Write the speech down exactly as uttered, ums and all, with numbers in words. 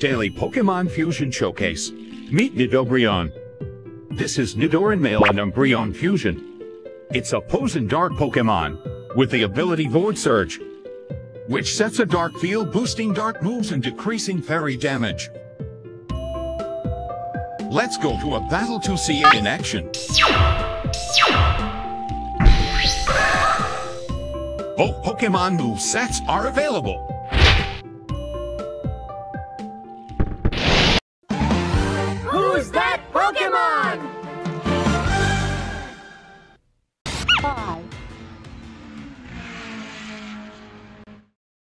Daily Pokemon Fusion Showcase. Meet Nidobrion. This is Nidoran Male and Umbreon Fusion. It's a Poison Dark Pokemon with the ability Void Surge, which sets a dark field, boosting dark moves and decreasing fairy damage. Let's go to a battle to see it in action. Both Pokemon movesets are available. Who's that Pokemon?